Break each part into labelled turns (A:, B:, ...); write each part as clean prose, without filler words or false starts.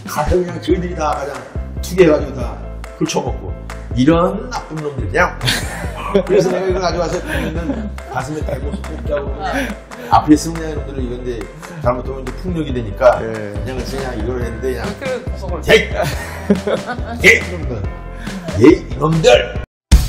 A: 가서 그냥 저희들이 다 그냥 투개해가지고 다 훑어먹고 이런 나쁜 놈들 그냥. 그래서 내가 이걸 가져와서 국민은 가슴에 대고 뽑자고 앞에 있으면 그냥 이놈들을 이건데 잘못하면 이제 폭력이 되니까 그냥 이걸 했는데 그냥 에이 이놈들 에이 이놈들.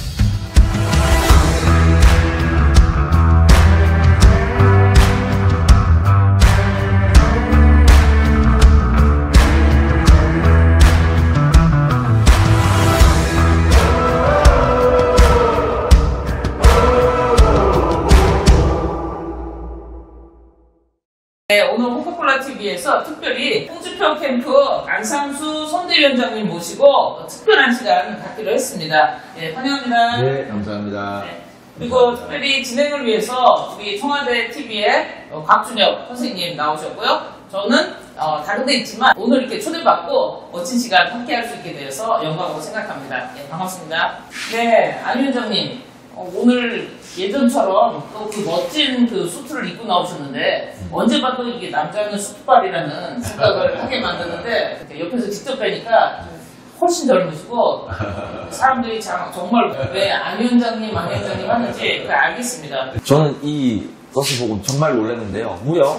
B: 네, 오늘 홍보콜라TV에서 특별히 홍준표 캠프 안상수 선대위원장님 모시고 특별한 시간 갖기로 했습니다. 네, 환영합니다.
A: 네, 감사합니다.
B: 네, 그리고 특별히 진행을 위해서 우리 청와대 TV의 곽준혁 선생님 나오셨고요. 저는 다른 데 있지만 오늘 이렇게 초대받고 멋진 시간 함께할 수 있게 되어서 영광으로 생각합니다. 네, 반갑습니다. 네, 안 위원장님 오늘 예전처럼 또 그 멋진 그 수트를 입고 나오셨는데 언제 봐도 이게 남자는 수트발이라는 생각을 하게 만드는데 옆에서 직접 뵈니까 훨씬 젊으시고 사람들이 정말 왜 안 위원장님 하는지 그걸 알겠습니다.
C: 저는 이 것을 보고 정말 놀랐는데요. 무려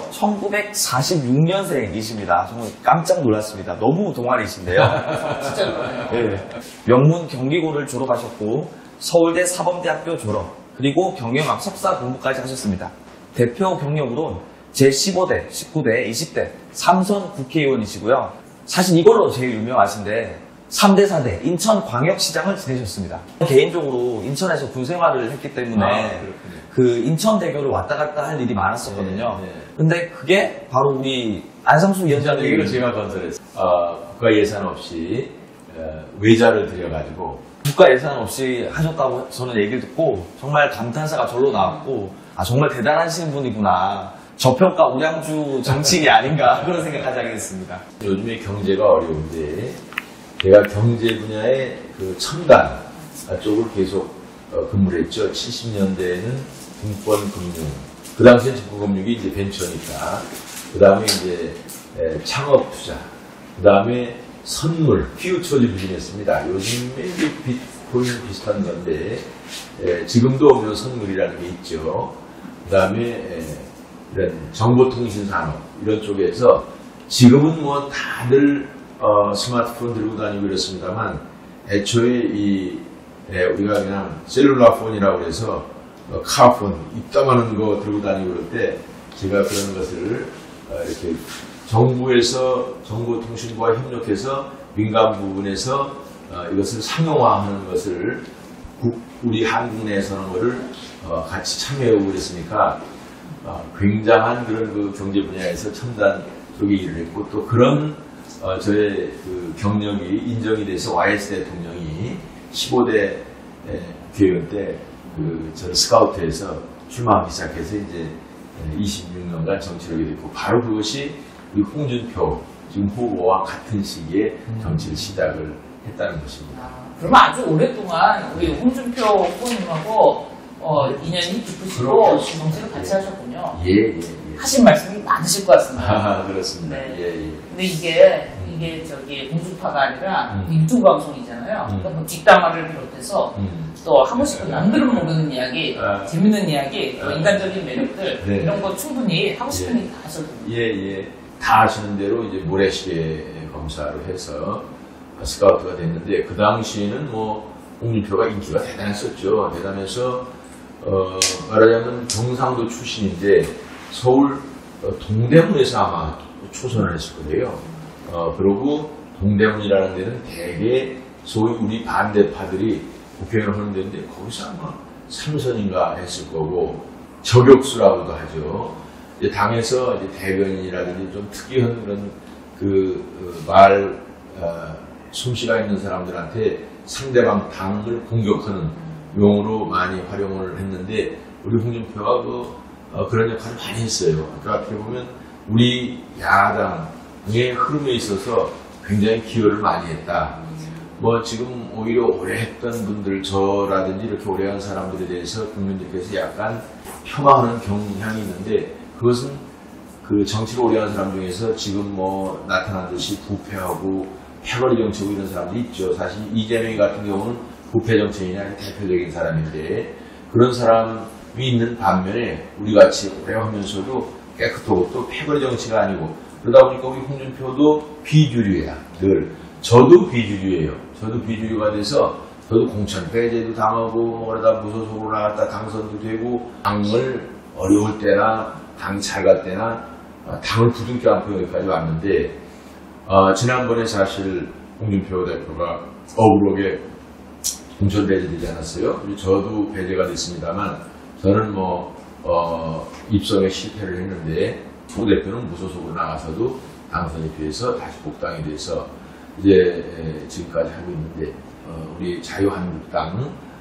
C: 1946년생이십니다. 정말 깜짝 놀랐습니다. 너무 동안이신데요.
B: 진짜 그러네요.
C: 네. 명문 경기고를 졸업하셨고 서울대 사범대학교 졸업 그리고 경영학 석사 공부까지 하셨습니다. 대표 경력으로 제15대, 19대, 20대 3선 국회의원이시고요. 사실 이걸로 제일 유명하신데 3대, 4대 인천광역시장을 지내셨습니다. 개인적으로 인천에서 군 생활을 했기 때문에 그 인천대교를 왔다 갔다 할 일이 많았었거든요. 근데 그게 바로 우리 안상수 위원장님
A: 제가 건설했어요. 국가 예산 없이 외자를 들여가지고
C: 국가 예산 없이 하셨다고 저는 얘기를 듣고 정말 감탄사가 절로 나왔고 정말 대단하신 분이구나. 저평가 우량주 정치인이 아닌가 그런 생각까지 하게 됐습니다.
A: 요즘에 경제가 어려운데 제가 경제 분야의 그 첨단 쪽을 계속 근무를 했죠. 70년대에는 증권금융, 그 당시엔 증권금융이 이제 벤처니까, 그 다음에 이제 창업 투자, 그 다음에 선물, 퓨처즈 비즈니스입니다. 요즘에 이제 비트코인 비슷한 건데, 지금도 없는 선물이라는 게 있죠. 그 다음에 이런 정보통신산업, 이런 쪽에서 지금은 뭐 다들 스마트폰 들고 다니고 이렇습니다만, 애초에 우리가 그냥 셀룰라폰이라고 해서 카폰, 이따만한 거 들고 다니고 그럴 때 제가 그런 것을 이렇게 정부에서 정보통신부와 협력해서 민간 부분에서 이것을 상용화하는 것을 우리 한국 내에서는 거를 같이 참여하고 그랬으니까 굉장한 그런 그 경제 분야에서 첨단 쪽에 일을 했고, 또 그런 저의 그 경력이 인정이 돼서 YS 대통령이 15대 국회의원 때 저를 스카우트해서 출마하기 시작해서 이제 26년간 정치를 하게 됐고, 바로 그것이 우리 홍준표 지금 후보와 같은 시기에 정치를 시작을 했다는 것입니다.
B: 그러면 아주 오랫동안 우리 홍준표 후보님하고 인연이 깊으시고 정치를 같이 하셨군요.
A: 예.
B: 하신 말씀이 많으실 것 같습니다.
A: 그렇습니다.
B: 네.
A: 예.
B: 근데 이게 저기 공중파가 아니라 유튜브 방송이잖아요. 그러니까 뭐 뒷담화를 비롯해서 또 하고 싶은 남들은 모르는 이야기, 재밌는 이야기, 또 인간적인 매력들 이런 거 충분히 하고 싶은 얘기 다 하셔도 됩니다.
A: 예. 다 아시는 대로 이제 모래시계 검사로 해서 스카우트가 됐는데, 그 당시에는 뭐 홍준표가 인기가 대단했었죠. 대단해서 말하자면 경상도 출신인데 서울 동대문에서 아마 초선을 했을 거예요. 그리고 동대문이라는 데는 대개 소위 우리 반대파들이 국회의원을 하는 데인데 거기서 아마 3선인가 했을 거고, 저격수라고도 하죠. 이제 당에서 이제 대변인이라든지 좀 특이한 그런 말 솜씨가 있는 사람들한테 상대방 당을 공격하는 용어로 많이 활용을 했는데, 우리 홍준표가 그런 역할을 많이 했어요. 그러니까 어떻게 보면 우리 야당의 흐름에 있어서 굉장히 기여를 많이 했다. 뭐 지금 오히려 오래 했던 분들, 저라든지 이렇게 오래 한 사람들에 대해서 국민들께서 약간 폄하하는 경향이 있는데, 그것은 그 정치를 오래 한 사람 중에서 지금 뭐 나타난 듯이 부패하고 패거리 정치고 이런 사람들이 있죠. 사실 이재명 같은 경우는 부패 정치인이 아니라 대표적인 사람인데 그런 사람이 있는 반면에 우리같이 오래 하면서도 깨끗하고 또 패거리 정치가 아니고 그러다 보니까 우리 홍준표도 비주류야. 늘. 저도 비주류예요. 저도 비주류가 돼서 저도 공천 배제도 당하고 그러다 무소속으로 나갔다 당선도 되고 당을 어려울 때나 당이 잘 갈 때나 당을 부둥켜 안고 여기까지 왔는데 지난번에 사실 홍준표 대표가 억울하게 공천 배제되지 않았어요. 저도 배제가 됐습니다만 저는 입성에 실패를 했는데 조 대표는 무소속으로 나가서도 당선이 돼서 다시 복당이 돼서 이제 지금까지 하고 있는데 우리 자유한국당이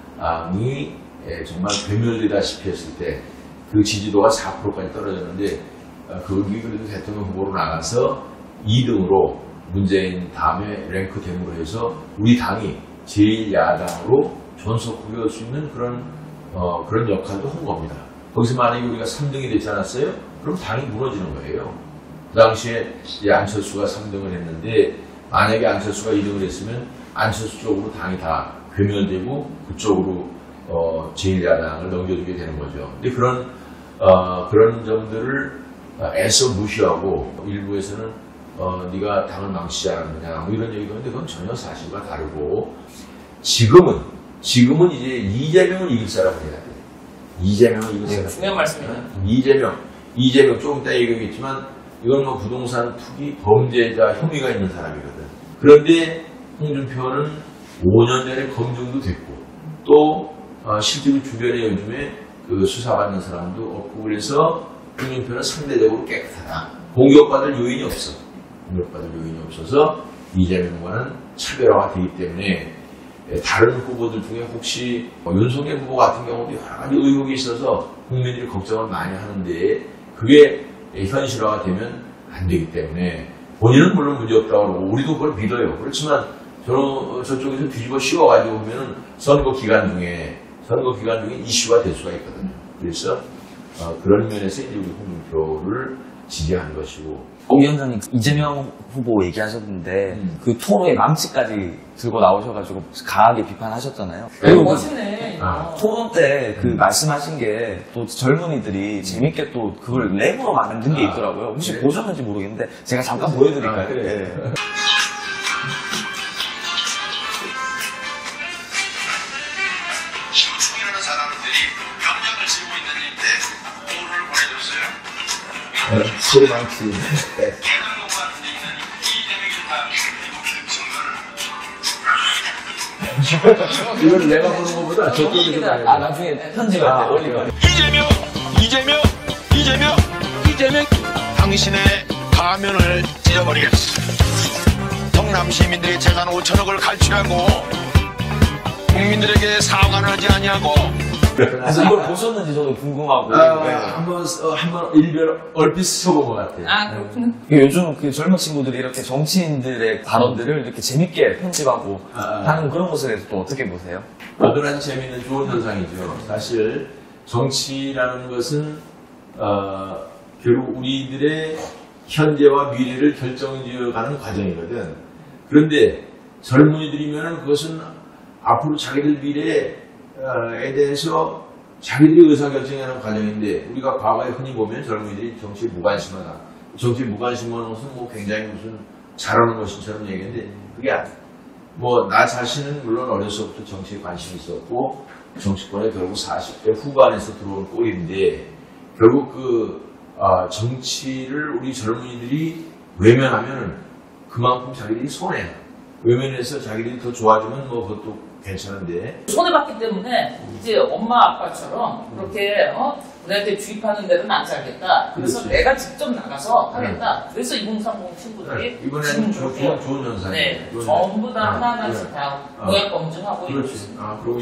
A: 정말 괴멸되다시피 했을 때 그 지지도가 4%까지 떨어졌는데 거기 그래도 대통령 후보로 나가서 2등으로 문재인 다음에 랭크 됨으로 해서 우리 당이 제1야당으로 존속하게 할 수 있는 그런 역할도 한 겁니다. 거기서 만약에 우리가 3등이 되지 않았어요? 그럼 당이 무너지는 거예요. 그 당시에 안철수가 3등을 했는데 만약에 안철수가 2등을 했으면 안철수 쪽으로 당이 다 괴멸되고 그쪽으로 제1야당을 넘겨주게 되는 거죠. 근데 그런 점들을 애써 무시하고 일부에서는 네가 당을 망치지 않았느냐 뭐 이런 얘기도 하는데 그건 전혀 사실과 다르고 지금은 이제 이재명을 이길 사람을 해야 돼요. 이재명을 이길 사람.
B: 중요한 말씀이에요.
A: 이재명 조금 이따 얘기하겠지만 이건 뭐 부동산 투기 범죄자 혐의가 있는 사람이거든. 그런데 홍준표는 5년 전에 검증도 됐고 또 실제로 주변에 요즘에 그 수사받는 사람도 없고 그래서 홍준표는 상대적으로 깨끗하다. 공격받을 요인이 없어. 공격받을 요인이 없어서 이재명과는 차별화가 되기 때문에 다른 후보들 중에 혹시 윤석열 후보 같은 경우도 여러 가지 의혹이 있어서 국민들이 걱정을 많이 하는데 그게 현실화가 되면 안 되기 때문에 본인은 물론 문제없다고 그러고 우리도 그걸 믿어요. 그렇지만 저쪽에서 뒤집어 씌워가지고 보면은 선거 기간 중에 이슈가 될 수가 있거든요. 그래서 그런 면에서 이제 우리 홍준표를 지지하는 것이고.
C: 위원장님 이재명 후보 얘기하셨는데 그 토론의 망치까지 들고 나오셔가지고 강하게 비판하셨잖아요. 그리고
B: 멋있네.
C: 토론 때 그 말씀하신 게 또 젊은이들이 재밌게 또 그걸 랩으로 만든 게 있더라고요. 혹시
A: 그래?
C: 보셨는지 모르겠는데 제가 잠깐 보여드릴까요?
A: 그래.
C: 네.
D: 신충이라는 사람들이 병장을 지고 있는데 오를 보내줬어요.
A: 소리망치.
D: 개들공과 있는 이재명이 다 미국
A: 이걸 내가 보는 것보다 저쪽에서 봐야 돼.
C: 나중에 편집할 때 올리면
D: 이재명 당신의 가면을 찢어버리겠어. 경남 시민들이 재산 5천억을 갈취하고 국민들에게 사과를 하지 아니하고
C: 그래서 이걸 보셨는지 저도 궁금하고
A: 한번 얼핏 스쳐본 것 같아요.
B: 그렇군요.
C: 요즘 그 젊은 친구들이 이렇게 정치인들의 발언들을 이렇게 재밌게 편집하고 하는 그런 것에 대해서 또 어떻게 보세요?
A: 아주 재미있는 좋은 현상이죠. 사실 정치라는 것은 결국 우리들의 현재와 미래를 결정지어가는 과정이거든. 그런데 젊은이들이면 그것은 앞으로 자기들 미래에 대해서 자기들이 의사결정하는 과정인데 우리가 과거에 흔히 보면 젊은이들이 정치에 무관심하다. 정치에 무관심하는 것은 뭐 굉장히 무슨 잘하는 것처럼 얘기했는데 그게 뭐 나 자신은 물론 어려서부터 정치에 관심이 있었고 정치권에 결국 40대 후반에서 들어온 꼴인데 결국 정치를 우리 젊은이들이 외면하면 그만큼 자기들이 손해. 외면해서 자기들이 더 좋아지면 뭐 그것도 괜찮은데.
B: 손해봤기 때문에 이제 엄마 아빠처럼 그렇게 우리한테 주입하는 데는 안 살겠다. 그래서
A: 그렇지.
B: 내가 직접 나가서 하겠다. 그래서 2030 친구들이
A: 이번에는
B: 지금
A: 좋은 현상이에요.
B: 네,
A: 좋은
B: 전부 다
A: 현상.
B: 하나하나씩 다 공약 검증하고 이러고
A: 그렇지.
B: 있습니다.
A: 그리고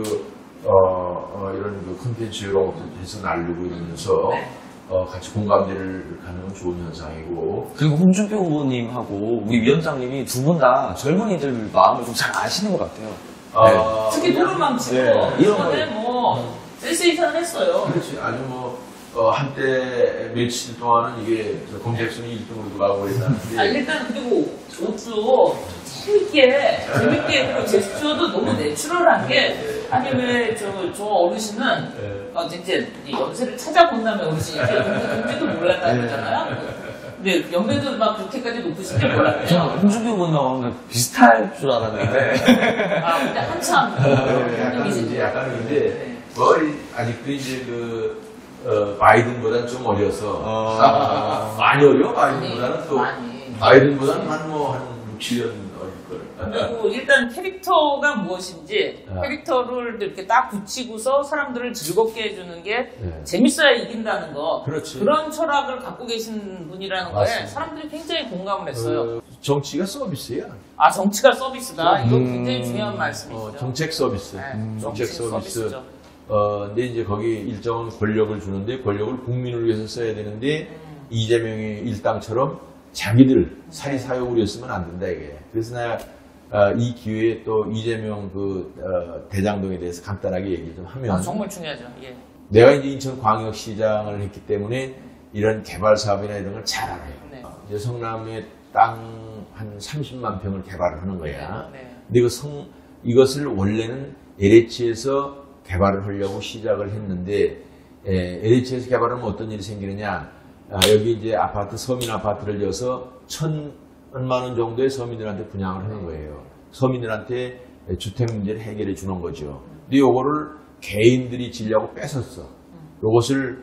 A: 이런 콘텐츠 이런 것도 해서 날리고 이러면서
B: 네.
A: 같이 공감대를 갖는 건 좋은 현상이고.
C: 그리고 홍준표 후보님하고 우리 위원장님이 두 분 다 젊은이들 마음을 좀 잘 아시는 것 같아요.
B: 특히 토론망치고
C: 네.
B: 이번에 뭐 센세이션을 했어요.
A: 그렇지. 아주 한때 며칠 동안은 이게 검색순위 1등으로도 가고 그랬다는데.
B: 일단 그리고 옷도 재밌게 그리고 제스처도 너무 내추럴한 게 아니 왜 저 어르신은 이제 연세를 찾아본 다음에 어르신이 이렇게 연배도 몰랐다는 거잖아요. 근데 연배도 막 그렇게까지 높으신 줄 몰랐대요.
C: 저는 홍준표 군 나오는 비슷할 줄 알았는데.
B: 근데 한참
A: 이제 약간 근데 아직도 이제 바이든보다는 좀 어려서 많이 어려 바이든보다는 또 바이든보다는 한 6, 7년 어릴 걸.
B: 그리고 일단 캐릭터가 무엇인지 캐릭터를 이렇게 딱 붙이고서 사람들을 즐겁게 해주는 게 재밌어야 이긴다는 거.
A: 그렇지.
B: 그런 철학을 갖고 계신 분이라는 거에
A: 맞습니다.
B: 사람들이 굉장히 공감을 했어요.
A: 정치가 서비스야.
B: 정치가 서비스다. 이거 굉장히 중요한 말씀이시죠.
A: 정책 서비스. 정책 서비스.
B: 서비스죠.
A: 근데 이제 거기 일정한 권력을 주는데 권력을 국민을 위해서 써야 되는데 이재명의 일당처럼 자기들 사리사욕을 했으면 안 된다 이게. 그래서 내가 이 기회에 또 이재명 대장동에 대해서 간단하게 얘기 좀 하면
B: 정말 중요하죠. 예.
A: 내가 이제 인천광역시장을 했기 때문에 이런 개발 사업이나 이런 걸 잘 알아요.
B: 네.
A: 이제 성남에 땅 한 30만 평을 개발을 하는 거야.
B: 네.
A: 근데 이것을 원래는 LH에서 개발을 하려고 시작을 했는데 LH에서 개발하면 어떤 일이 생기느냐? 여기 이제 서민 아파트를 지어서 1,000만 원 정도의 서민들한테 분양을 하는 거예요. 서민들한테 주택 문제를 해결해 주는 거죠. 근데 요거를 개인들이 지려고 뺏었어. 요것을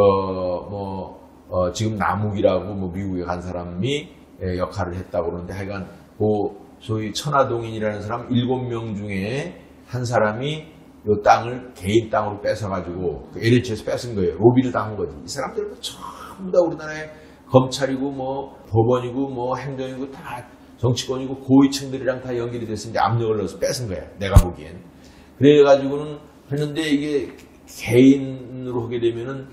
A: 지금 남욱이라고 미국에 간 사람이 역할을 했다고 그러는데 하여간 소위 천하동인이라는 사람 7명 중에 한 사람이 요 땅을 개인 땅으로 뺏어가지고 LH에서 뺏은 거예요. 로비를 당한 거지. 이 사람들은 전부 다 우리나라의 검찰이고 법원이고 행정이고 다 정치권이고 고위층들이랑 다 연결이 돼서 이제 압력을 넣어서 뺏은 거야. 내가 보기엔. 그래가지고는 했는데 이게 개인으로 하게 되면은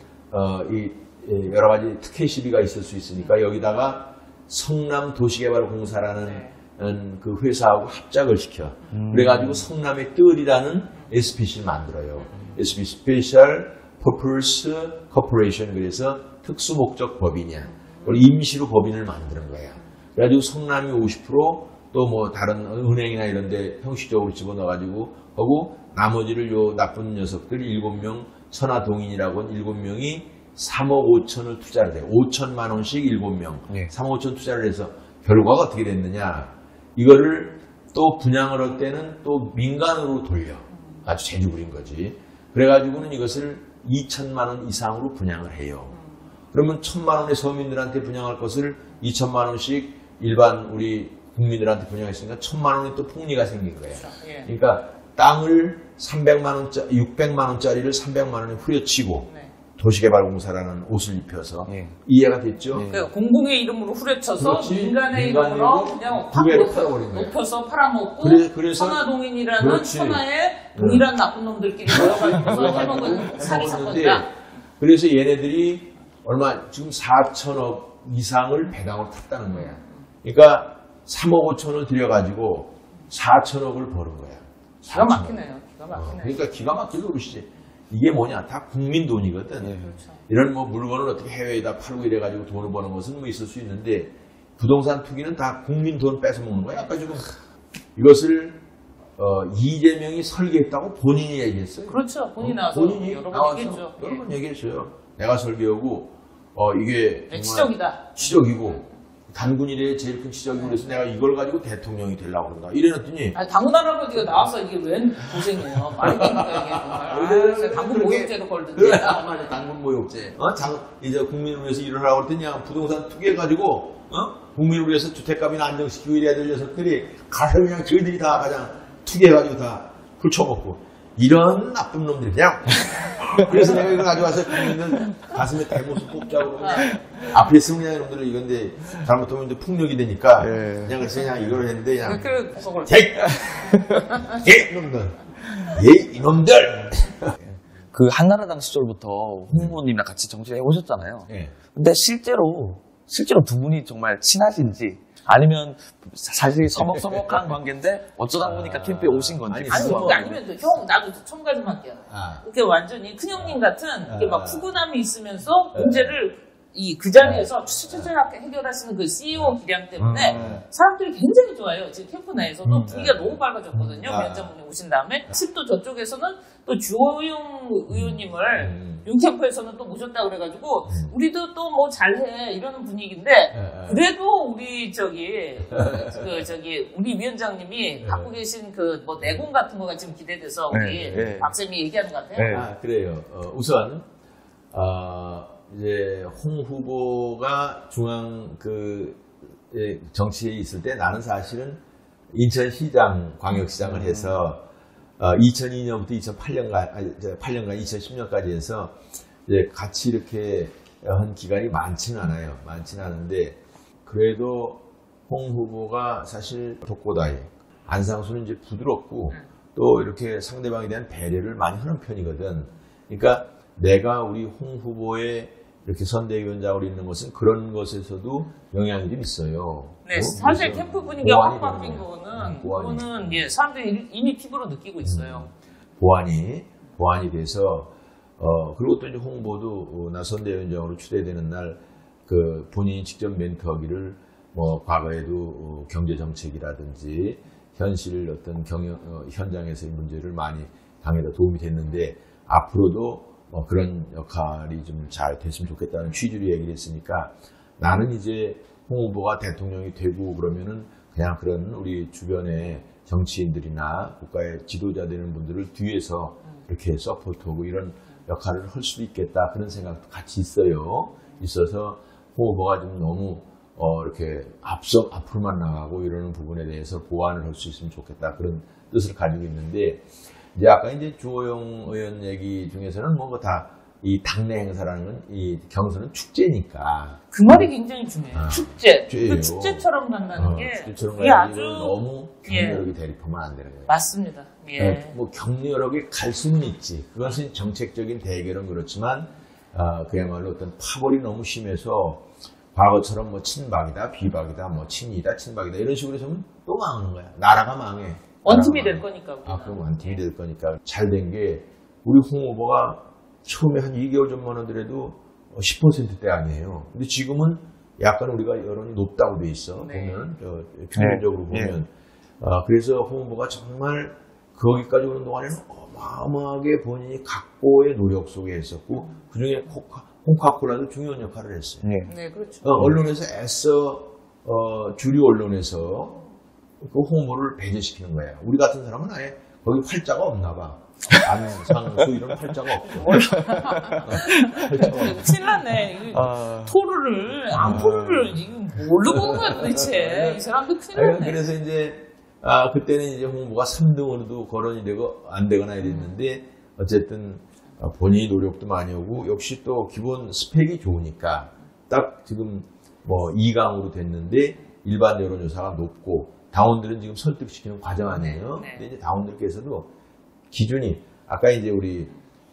A: 여러 가지 특혜 시비가 있을 수 있으니까 여기다가 성남도시개발공사라는 그 회사하고 합작을 시켜. 그래가지고 성남의 뜰이라는 SPC를 만들어요. SP Special Purpose Corporation. 그래서 특수목적 법인이야. 그걸 임시로 법인을 만드는 거야. 그래가지고 성남이 50% 또 다른 은행이나 이런 데 형식적으로 집어넣어가지고 하고 나머지를 요 나쁜 녀석들 7명 천하동인이라고 7명이 3억 5천을 투자를 해요. 5천만 원씩 7명.
C: 네.
A: 3억 5천 투자를 해서 결과가 어떻게 됐느냐. 이거를 또 분양을 할 때는 또 민간으로 돌려. 아주 재주 부린 거지. 그래가지고는 이것을 2천만 원 이상으로 분양을 해요. 그러면 1,000만 원의 서민들한테 분양할 것을 2천만 원씩 일반 우리 국민들한테 분양했으니까 1,000만 원의 또 폭리가 생긴 거예요.
B: 예.
A: 그러니까 땅을 600만 원짜리를 300만 원에 후려치고 도시개발공사라는 옷을 입혀서 이해가 됐죠?
B: 그러니까 공공의 이름으로 후려쳐서
A: 그렇지.
B: 민간의 이름으로 그냥
A: 두 배로 팔아버린 거예요.
B: 높여서 팔아먹고
A: 그래서
B: 천하동인이라는
A: 그렇지.
B: 천하의 동일한 나쁜 놈들끼리 모여가지고서 해먹은 사기 사건이다.
A: 그래서 얘네들이 지금 4천억 이상을 배당으로 탔다는 거야. 그러니까 3억 5천을 들여가지고 4천억을 버는 거야.
B: 기가 막히네요. 기가 막히네요.
A: 그러니까 기가 막힐 노릇이지. 이게 뭐냐? 다 국민 돈이거든.
B: 그렇죠.
A: 이런 물건을 어떻게 해외에다 팔고 이래가지고 돈을 버는 것은 있을 수 있는데 부동산 투기는 다 국민 돈 뺏어먹는 거야. 아까 지금 이것을 이재명이 설계했다고 본인이 얘기했어요.
B: 그렇죠. 본인이 나와서
A: 본인이
B: 여러 번
A: 나와서
B: 얘기했죠.
A: 여러 번 얘기했어요. 내가 설계하고 이게 정말
B: 치적이다.
A: 치적이고 단군일의 제일 큰 치적이고 그래서 내가 이걸 가지고 대통령이 되려고 그런다. 이래놨더니
B: 당군 할아버지가 나와서 이게 웬 고생이에요. 말이 되니까 이게 정말. 당군 모욕죄로 걸던데.
A: 맞아, 당군 모욕죄. 이제 국민을 위해서 일을 하라고 했더니 그냥 부동산 투기해가지고 국민을 위해서 주택값이나 안정시키고 이래야 될 녀석들이 가서 그냥 저희들이 다 가장 투기해가지고 다 훔쳐먹고 이런 나쁜 놈들이 그냥 그래서 내가 이걸 가져와서 국민들 가슴에 대모습 뽑자고 앞에 쓰면 그냥 이놈들을 이건데 잘못하면 이제 폭력이 되니까 그냥 그래서 그냥 이걸 했는데 그냥 이놈들 이놈들
C: 그 한나라당 시절부터 홍 후보님이랑 같이 정치를 해오셨잖아요. 근데 실제로 두 분이 정말 친하신지 아니면 사실 서먹서먹한 관계인데 어쩌다 보니까 캠프에 오신 건지.
A: 아니,
B: 아니,
A: 그거-
B: 그게 아니면 또 형, 나도 첨가 좀 할게요. 이렇게 완전히 큰형님 같은, 이렇게 막 푸근함이 있으면서 문제를 그 자리에서 추추추추 해결하시는 그 CEO 기량 때문에 사람들이 굉장히 좋아요. 지금 캠프 내에서도 분위기가 너무 밝아졌거든요. 위원장분이 오신 다음에. 또 저쪽에서는 또 주호영 의원님을 윤 캠프에서는 또 모셨다 그래가지고 우리도 또 뭐 잘해 이러는 분위기인데 그래도 우리 우리 위원장님이 갖고 계신 그 뭐 내공 같은 거가 지금 기대돼서 우리 박쌤이 얘기하는 것 같아요.
A: 그래요. 우선 이제 홍 후보가 중앙 정치에 있을 때 나는 사실은 인천시장, 광역시장을 해서 2002년부터 8년간 2010년까지 해서 이제 같이 이렇게 한 기간이 많지는 않아요. 많지는 않은데 그래도 홍 후보가 사실 독고다이, 안상수는 이제 부드럽고 또 이렇게 상대방에 대한 배려를 많이 하는 편이거든. 그러니까 내가 우리 홍 후보의 이렇게 선대위원장으로 있는 것은 그런 것에서도 영향이 좀 있어요.
B: 네, 사실 캠프 분위기가 확 바뀐
A: 보완이.
B: 거는 사람들이 이미 피부로 느끼고 있어요.
A: 보완이 돼서 그리고 또 이제 홍보도 나 선대위원장으로 추대되는 날 그 본인이 직접 멘토하기를 뭐 과거에도 경제 정책이라든지 현실 어떤 현장에서의 문제를 많이 당에다 도움이 됐는데 앞으로도 그런 역할이 좀 잘 됐으면 좋겠다는 취지로 얘기를 했으니까 나는 이제 홍 후보가 대통령이 되고 그러면은 그냥 그런 우리 주변의 정치인들이나 국가의 지도자 되는 분들을 뒤에서 이렇게 서포트하고 이런 역할을 할 수도 있겠다 그런 생각도 같이 있어서 홍 후보가 좀 너무 이렇게 앞으로만 나가고 이러는 부분에 대해서 보완을 할 수 있으면 좋겠다 그런 뜻을 가지고 있는데 이제 아까 이제 주호영 의원 얘기 중에서는 뭔가 다 이 당내 행사라는 건 이 경선은 축제니까
B: 그 말이 굉장히 중요해요. 축제.
A: 축제예요.
B: 그 축제처럼 간다는 게
A: 축제처럼
B: 그게
A: 가야지
B: 아주
A: 너무 격렬하게 대립하면 안 되는 거예요.
B: 맞습니다. 예.
A: 뭐 격렬하게 갈 수는 있지. 그것은 정책적인 대결은 그렇지만 그야말로 어떤 파벌이 너무 심해서 과거처럼 뭐 친박이다, 비박이다, 뭐 친이다, 친박이다 이런 식으로 해서는 또 망하는 거야. 나라가 망해.
B: 원팀이 될 거니까.
A: 그럼 원팀이 될 거니까 잘 된 게 우리 홍 후보가 처음에 한 2개월 전만 하더라도 10%대 아니에요. 근데 지금은 약간 우리가 여론이 높다고 돼 있어. 보면 평균적으로 보면 그래서 홍 후보가 정말 거기까지 오는 동안에는 어마어마하게 본인이 각고의 노력 속에 있었고 그중에 콩카콜라도 중요한 역할을 했어요.
B: 네, 그렇죠.
A: 언론에서 애써 주류 언론에서 그 홍 후보를 배제시키는 거예요. 우리 같은 사람은 아예 거기 활자가 없나 봐. 안상수 이런 활자가 없고.
B: 큰일 났네. 토르를 지금 뭘로 보는 거야 도대체. 이 사람도 큰일 났네.
A: 그래서 이제 그때는 이제 홍 후보가 3등으로도 거론이 되고 안 되거나 이랬는데 어쨌든 본인이 노력도 많이 하고 역시 또 기본 스펙이 좋으니까 딱 지금 뭐 2강으로 됐는데 일반 여론조사가 높고 당원들은 지금 설득시키는 과정 아니에요. 근데 이제 당원들께서도 기준이 아까 이제 우리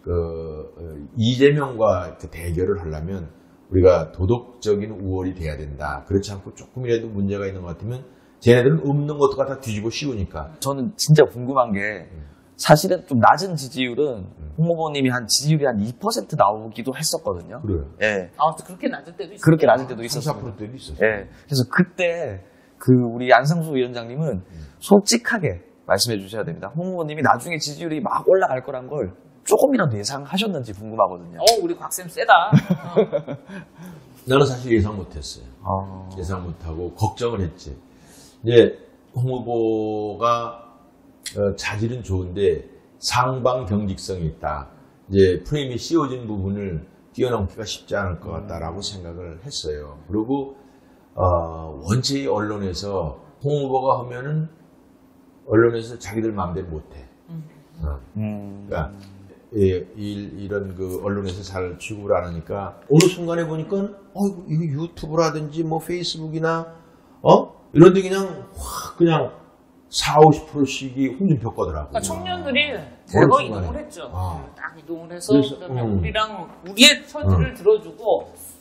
A: 이재명과 대결을 하려면 우리가 도덕적인 우월이 돼야 된다. 그렇지 않고 조금이라도 문제가 있는 것 같으면 쟤네들은 없는 것도 다 뒤집어 씌우니까.
C: 저는 진짜 궁금한 게 사실은 좀 낮은 지지율은 홍 후보님이 지지율이 한 2% 나오기도 했었거든요.
A: 그래요.
C: 예.
B: 그렇게 낮을 때도 있어요.
C: 그렇게 낮을 때도 있었어요.
A: 4%대도 있었어요.
C: 예. 그래서 그때 우리 안상수 위원장님은 솔직하게 말씀해 주셔야 됩니다. 홍 후보님이 나중에 지지율이 막 올라갈 거란 걸 조금이라도 예상하셨는지 궁금하거든요.
B: 우리 곽쌤 세다.
A: 나는 사실 예상 못했어요. 예상 못하고 걱정을 했지. 이제 홍 후보가 자질은 좋은데 상방 경직성이 있다. 이제 프레임이 씌워진 부분을 뛰어넘기가 쉽지 않을 것 같다라고 생각을 했어요. 그리고 원체 언론에서 홍 후보가 하면은 언론에서 자기들 마음대로 못해. 그러니까 이런 언론에서 잘 취급을 안 하니까 어느 순간에 보니까 이거 유튜브라든지 뭐 페이스북이나 이런 데 그냥 40-50%씩이 홍준표 거더라고요.
B: 그러니까 청년들이 대거 이동을 했죠. 딱 이동을 해서 그다음에 우리의 처지를 들어주고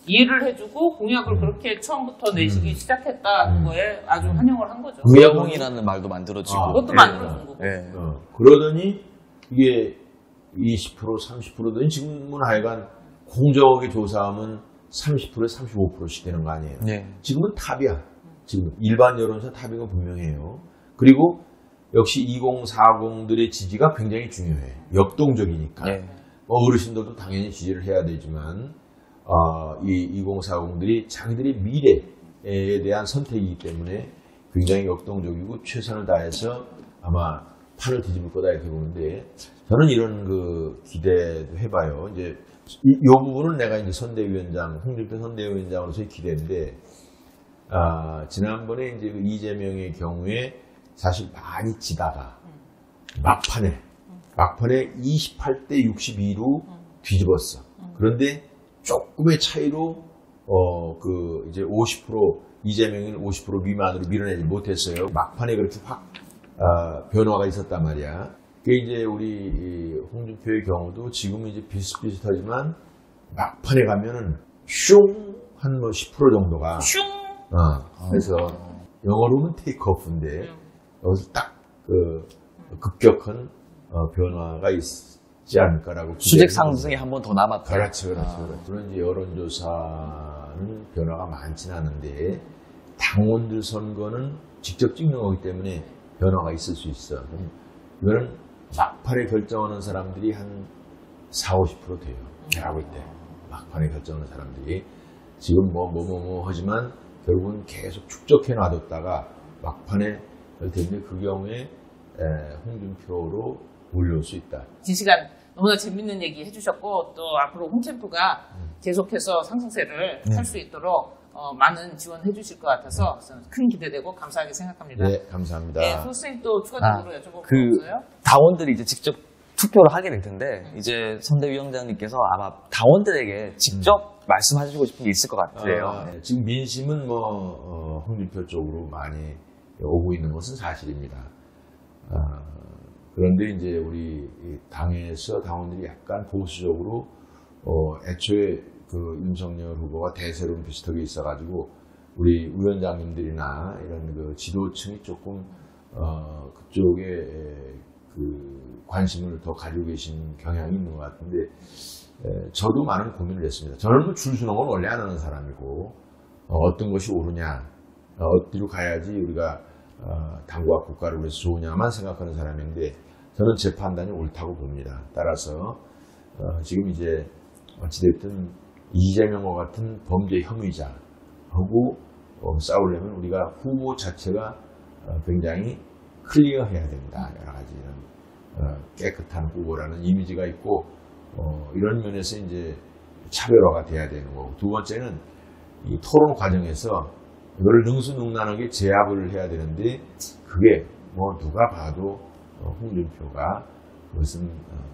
B: 이해를 해주고 공약을 그렇게 처음부터 내시기 시작했다는 거에 아주 환영을 한 거죠.
C: 의영이라는 말도 만들어지고.
B: 그것도 만들어준 거고.
C: 예.
A: 그러더니 이게 20% 30%더니 지금은 하여간 공정하게 조사하면 30%에서 35%씩 되는 거 아니에요.
C: 네. 지금은
A: 탑이야. 지금 일반 여론조사 탑인 건 분명해요. 그리고 역시 2040들의 지지가 굉장히 중요해. 역동적이니까.
C: 네.
A: 어르신들도 당연히 지지를 해야 되지만 이 2040들이 자기들의 미래에 대한 선택이기 때문에 굉장히 역동적이고 최선을 다해서 아마 판을 뒤집을 거다 이렇게 보는데 저는 이런 그 기대도 해봐요. 이제 이 부분은 내가 이제 선대위원장, 홍준표 선대위원장으로서의 기대인데 지난번에 이제 그 이재명의 경우에 사실 많이 지다가 막판에 28대 62로 뒤집었어. 그런데 조금의 차이로 이제 50% 이재명을 50% 미만으로 밀어내지 못했어요. 막판에 그렇게 확 변화가 있었단 말이야. 그게 이제 우리 홍준표의 경우도 지금은 이제 비슷비슷하지만 막판에 가면은 슝 한 뭐 10% 정도가
B: 슝!
A: 그래서 영어로는 테이크오프인데 여기서 딱 그 급격한 변화가 있지 않을까라고
C: 수직 상승이 한 번 더 남았다.
A: 그렇죠. 그런 이제 여론조사는 변화가 많지는 않은데 당원들 선거는 직접 찍는 거기 때문에 변화가 있을 수 있어. 이거는 막판에 결정하는 사람들이 한 40~50% 돼요. 내가 볼 때 막판에 결정하는 사람들이 지금 뭐 하지만 결국은 계속 축적해 놔뒀다가 막판에 되는데 그 경우에 홍준표로 올려올 수 있다.
B: 긴 시간 너무나 재밌는 얘기 해주셨고 또 앞으로 홍준표가 계속해서 상승세를 탈 수 있도록 많은 지원해 주실 것 같아서 큰 기대되고 감사하게 생각합니다.
A: 네, 감사합니다.
B: 네, 선생님 또 추가적으로 여쭤볼 거 없어요?
C: 당원들이 이제 직접 투표를 하게 될 텐데 이제 선대위원장님께서 아마 당원들에게 직접 말씀하시고 싶은 게 있을 것 같아요.
A: 네. 지금 민심은 홍준표 쪽으로 많이 오고 있는 것은 사실입니다. 그런데 이제 우리 당에서 당원들이 약간 보수적으로 애초에 그 윤석열 후보가 대세론 비슷하게 있어가지고 우리 위원장님들이나 이런 그 지도층이 조금 그쪽에 그 관심을 더 가지고 계신 경향이 있는 것 같은데 저도 많은 고민을 했습니다. 저는 뭐 줄 서는 건 원래 안 하는 사람이고 어떤 것이 옳으냐 어디로 가야지 우리가 당과 국가를 위해서 좋으냐만 생각하는 사람인데 저는 제 판단이 옳다고 봅니다. 따라서 지금 이제 어찌됐든 이재명과 같은 범죄 혐의자하고 싸우려면 우리가 후보 자체가 굉장히 클리어해야 된다. 여러 가지 이런 깨끗한 후보라는 이미지가 있고 이런 면에서 이제 차별화가 돼야 되는 거고 두 번째는 이 토론 과정에서 이걸 능수능란하게 제압을 해야 되는데 그게 뭐 누가 봐도 홍준표가 그것은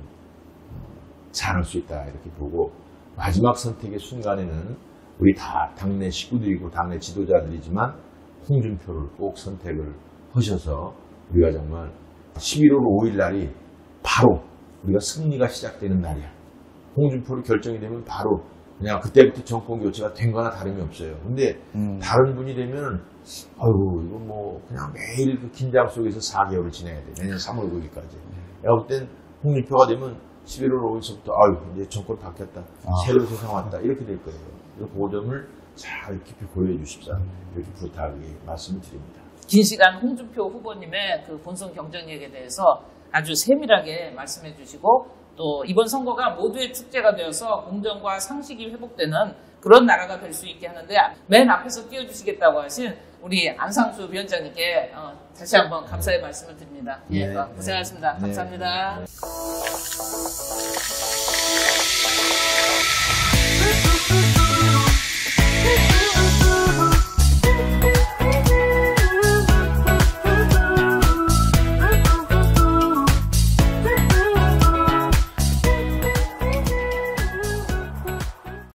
A: 잘할 수 있다 이렇게 보고 마지막 선택의 순간에는 우리 다 당내 식구들이고 당내 지도자들이지만 홍준표를 꼭 선택을 하셔서 우리가 정말 11월 5일 날이 바로 우리가 승리가 시작되는 날이야. 홍준표를 결정이 되면 바로 그냥 그때부터 정권 교체가 된 거나 다름이 없어요. 근데 다른 분이 되면 아이고 이거 뭐 그냥 매일 그 긴장 속에서 4개월을 지내야 돼. 내년 3월 9일까지. 내가 볼 땐 홍준표가 되면 11월 5일서부터 아유 이제 정권 바뀌었다. 새로운 세상 왔다. 이렇게 될 거예요. 그 점을 잘 깊이 고려해 주십사. 이렇게 말씀을 드립니다.
B: 긴 시간 홍준표 후보님의 그 본선 경쟁력에 대해서 아주 세밀하게 말씀해 주시고 또 이번 선거가 모두의 축제가 되어서 공정과 상식이 회복되는 그런 나라가 될 수 있게 하는데 맨 앞에서 띄워주시겠다고 하신 우리 안상수 위원장님께 다시 한번 감사의 말씀을 드립니다. 예, 고생하셨습니다. 감사합니다.